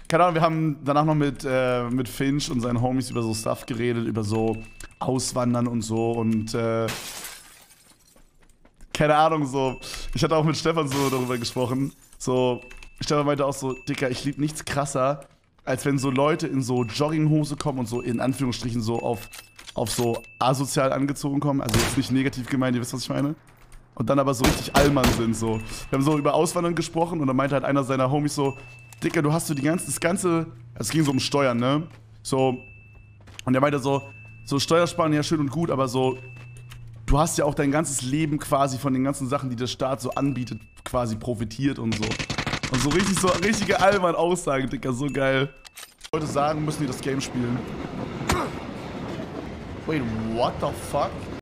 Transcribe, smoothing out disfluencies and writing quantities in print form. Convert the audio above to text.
keine Ahnung, wir haben danach noch mit Finch und seinen Homies über so Stuff geredet, über so Auswandern und so und keine Ahnung, so. Ich hatte auch mit Stefan so darüber gesprochen. So, Stefan meinte auch so, Dicker, ich lieb nichts krasser, als wenn so Leute in so Jogginghose kommen und so in Anführungsstrichen so auf so asozial angezogen kommen. Also jetzt nicht negativ gemeint, ihr wisst, was ich meine. Und dann aber so richtig Allmann sind, so. Wir haben so über Auswandern gesprochen und dann meinte halt einer seiner Homies so, Dicker, du hast so das ganze, es ging so um Steuern, ne? So, und er meinte so Steuersparen, ja schön und gut, aber so, du hast ja auch dein ganzes Leben quasi von den ganzen Sachen, die der Staat so anbietet, quasi profitiert und so. Und so richtige Allmann-Aussagen, Dicker, so geil. Leute sagen, müssen die das Game spielen. Wait, what the fuck?